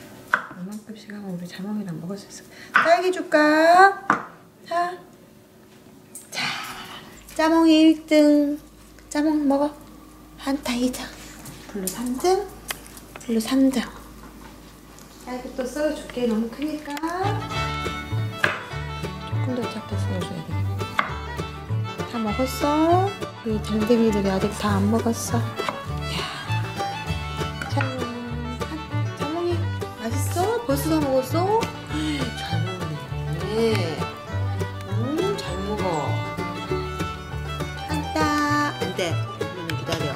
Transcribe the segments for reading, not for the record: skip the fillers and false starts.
얼만큼씩 하면 우리 자몽이랑 먹을 수 있어. 딸기 줄까? 자, 자몽이 1등. 자몽 먹어. 한타 2등. 블루 3등. 블루 3등. 딸기 또 썰어줄게. 너무 크니까. 조금 더 작게 썰어줘야 돼. 다 먹었어? 우리 댕댕이들이 아직 다 안 먹었어. 이야. 자몽이 맛있어? 벌써 다 먹었어? 잘 먹네. 잘 먹어. 한다. 안 돼. 기다려.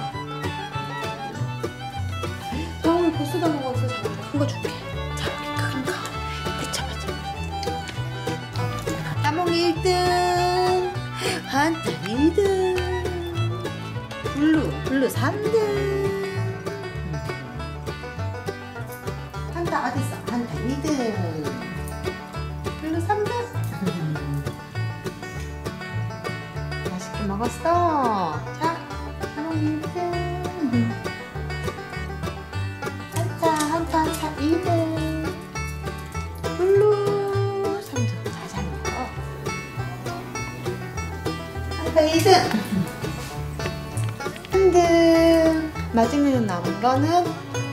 자몽이 벌써 다 먹었어. 자몽이 큰 거 줄게. 자몽이 큰 거. 내쳐봐줘. 자몽이 1등. 한타 2등. 블루 3등. 한타 어딨어? 한타 2등. 블루 3등. 맛있게 먹었어. 자, 자몽이 1등. 한타 2등. 블루 3등. 잘 먹어. 한타 2등. 3등. 마지막에 남은 거는